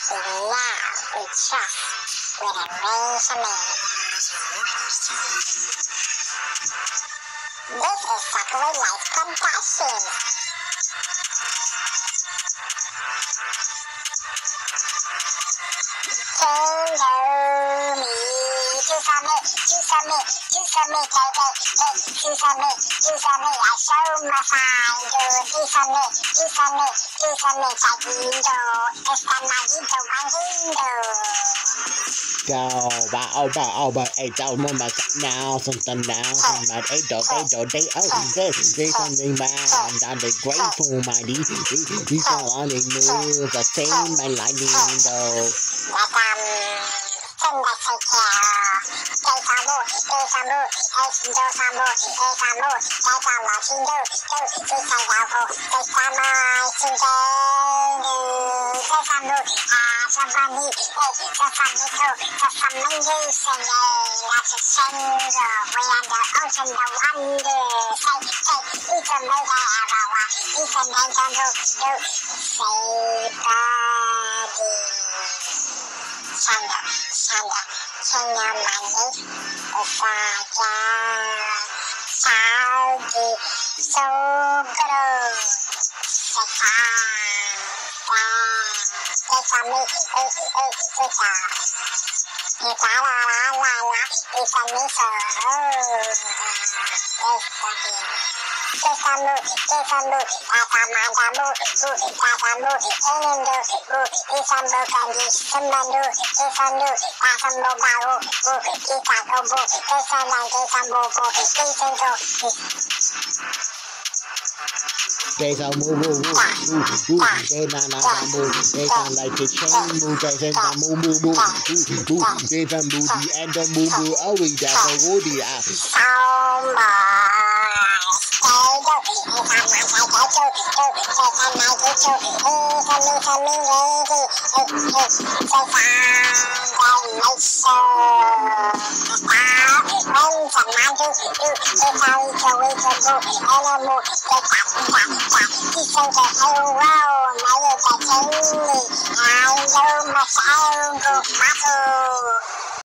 we trust with a arrangement. This is Shockaway Life Production. I show my fine do some me, check window, it's the window. Go, but hey, don't move my now, something now, my they something man, and they grateful, my these all on the news, the same, my lightning window. Can your money so good? They can move, they can like the chain move, they can move, they can move, and the move, oh, we got the woody out. I know my